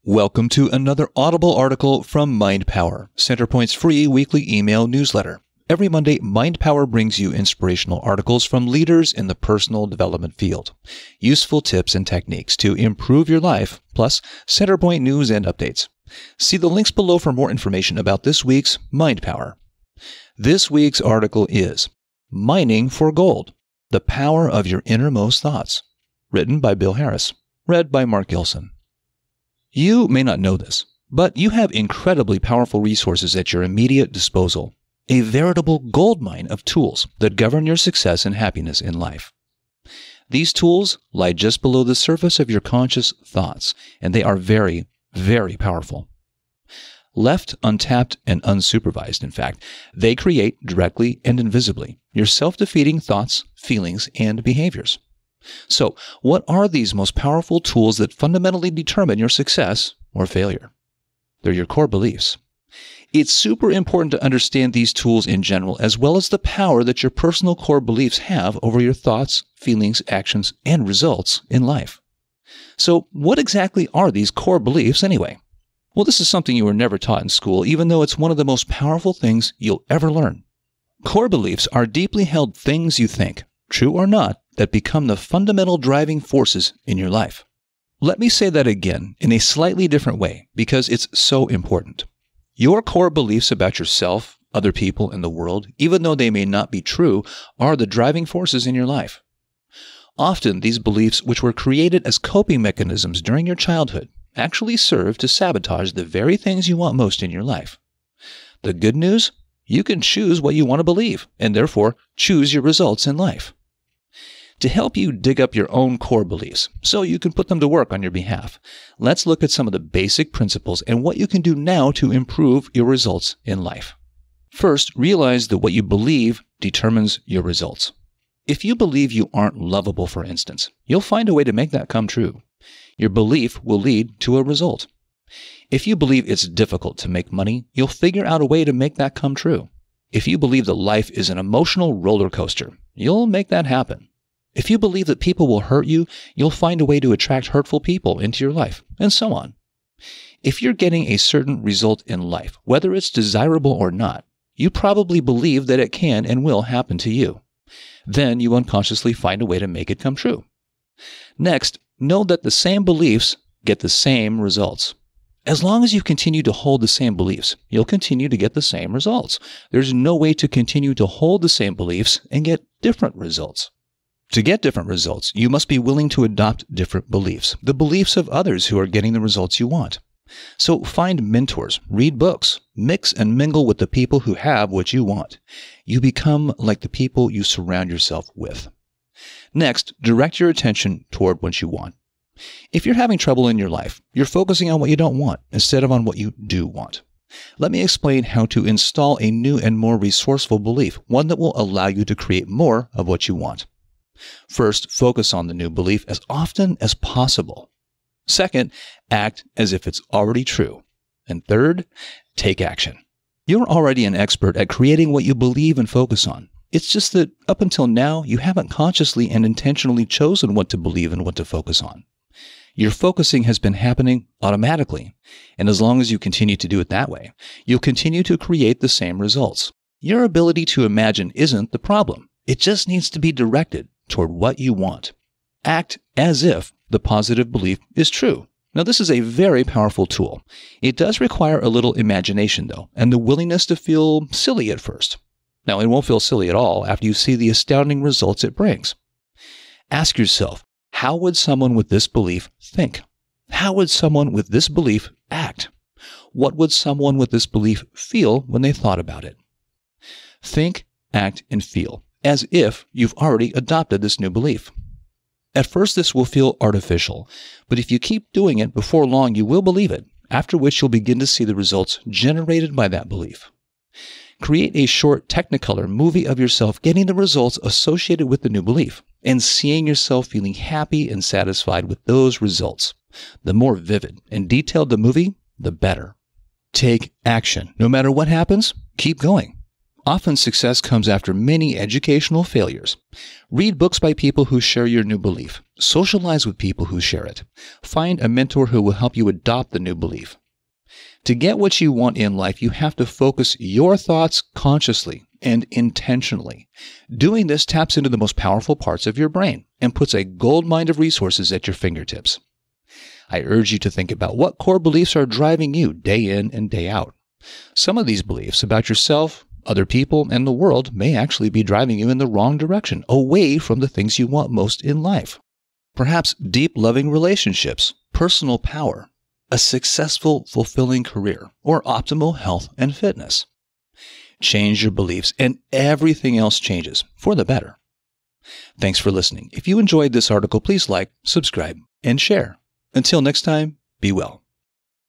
Welcome to another Audible article from Mind Power, Centerpoint's free weekly email newsletter. Every Monday, Mind Power brings you inspirational articles from leaders in the personal development field, useful tips and techniques to improve your life, plus Centerpoint news and updates. See the links below for more information about this week's Mind Power. This week's article is Mining for Gold, the Power of Your Innermost Thoughts, written by Bill Harris, read by Marc Gilson. You may not know this, but you have incredibly powerful resources at your immediate disposal, a veritable goldmine of tools that govern your success and happiness in life. These tools lie just below the surface of your conscious thoughts, and they are very, very powerful. Left untapped and unsupervised, in fact, they create directly and invisibly your self-defeating thoughts, feelings, and behaviors. So, what are these most powerful tools that fundamentally determine your success or failure? They're your core beliefs. It's super important to understand these tools in general, as well as the power that your personal core beliefs have over your thoughts, feelings, actions, and results in life. So, what exactly are these core beliefs anyway? Well, this is something you were never taught in school, even though it's one of the most powerful things you'll ever learn. Core beliefs are deeply held things you think, true or not, that become the fundamental driving forces in your life. Let me say that again in a slightly different way because it's so important. Your core beliefs about yourself, other people, and the world, even though they may not be true, are the driving forces in your life. Often, these beliefs, which were created as coping mechanisms during your childhood, actually serve to sabotage the very things you want most in your life. The good news? You can choose what you want to believe, and therefore choose your results in life. To help you dig up your own core beliefs so you can put them to work on your behalf, let's look at some of the basic principles and what you can do now to improve your results in life. First, realize that what you believe determines your results. If you believe you aren't lovable, for instance, you'll find a way to make that come true. Your belief will lead to a result. If you believe it's difficult to make money, you'll figure out a way to make that come true. If you believe that life is an emotional roller coaster, you'll make that happen. If you believe that people will hurt you, you'll find a way to attract hurtful people into your life, and so on. If you're getting a certain result in life, whether it's desirable or not, you probably believe that it can and will happen to you. Then you unconsciously find a way to make it come true. Next, know that the same beliefs get the same results. As long as you continue to hold the same beliefs, you'll continue to get the same results. There's no way to continue to hold the same beliefs and get different results. To get different results, you must be willing to adopt different beliefs, the beliefs of others who are getting the results you want. So find mentors, read books, mix and mingle with the people who have what you want. You become like the people you surround yourself with. Next, direct your attention toward what you want. If you're having trouble in your life, you're focusing on what you don't want instead of on what you do want. Let me explain how to install a new and more resourceful belief, one that will allow you to create more of what you want. First, focus on the new belief as often as possible. Second, act as if it's already true. And third, take action. You're already an expert at creating what you believe and focus on. It's just that up until now, you haven't consciously and intentionally chosen what to believe and what to focus on. Your focusing has been happening automatically, and as long as you continue to do it that way, you'll continue to create the same results. Your ability to imagine isn't the problem. It just needs to be directed toward what you want. Act as if the positive belief is true. Now, this is a very powerful tool. It does require a little imagination, though, and the willingness to feel silly at first. Now, it won't feel silly at all after you see the astounding results it brings. Ask yourself, how would someone with this belief think? How would someone with this belief act? What would someone with this belief feel when they thought about it? Think, act, and feel as if you've already adopted this new belief. At first, this will feel artificial, but if you keep doing it, before long you will believe it, after which you'll begin to see the results generated by that belief. Create a short Technicolor movie of yourself getting the results associated with the new belief, and seeing yourself feeling happy and satisfied with those results. The more vivid and detailed the movie, the better. Take action. No matter what happens, keep going. Often success comes after many educational failures. Read books by people who share your new belief. Socialize with people who share it. Find a mentor who will help you adopt the new belief. To get what you want in life, you have to focus your thoughts consciously and intentionally. Doing this taps into the most powerful parts of your brain and puts a gold mine of resources at your fingertips. I urge you to think about what core beliefs are driving you day in and day out. Some of these beliefs about yourself, other people, and the world may actually be driving you in the wrong direction, away from the things you want most in life. Perhaps deep, loving relationships, personal power, a successful, fulfilling career, or optimal health and fitness. Change your beliefs, and everything else changes for the better. Thanks for listening. If you enjoyed this article, please like, subscribe, and share. Until next time, be well.